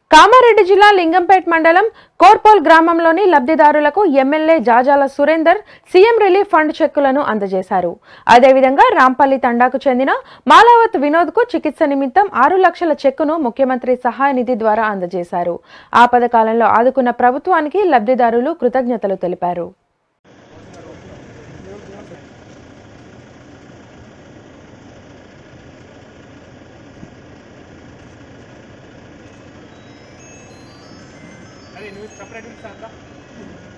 కామారెడ్డి జిల్లా లింగంపేట్ మండలం కోర్పోల్ గ్రామంలోని లబ్ధిదారులకు MLA Jajala Surender CM relief fund చెక్కులను అందజేశారు. అదేవిధంగా రాంపల్లి తండాకు చెందిన మాలావత్ వినోద్ కు చికిత్స నిమిత్తం 6 లక్షల చెక్కును ముఖ్యమంత్రి సహాయ నిధి ద్వారా అందజేశారు. ఆపద కాలంలో ఆదుకున్న ప్రభుత్వానికి లబ్ధిదారులు కృతజ్ఞతలు తెలిపారు. अरे न्यूज़ सेपरेट